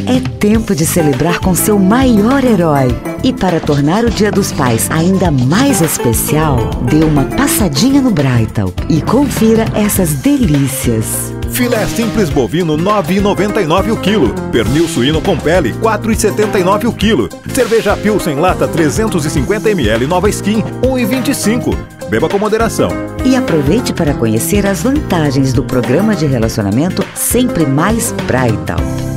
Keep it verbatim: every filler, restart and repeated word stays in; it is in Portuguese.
É tempo de celebrar com seu maior herói. E para tornar o Dia dos Pais ainda mais especial, dê uma passadinha no Braital e confira essas delícias. Filé simples bovino nove reais e noventa e nove centavos o quilo. Pernil suíno com pele quatro reais e setenta e nove centavos o quilo. Cerveja Pilsen lata trezentos e cinquenta mililitros Nova Skin um real e vinte e cinco centavos. Beba com moderação. E aproveite para conhecer as vantagens do programa de relacionamento Sempre Mais Braital.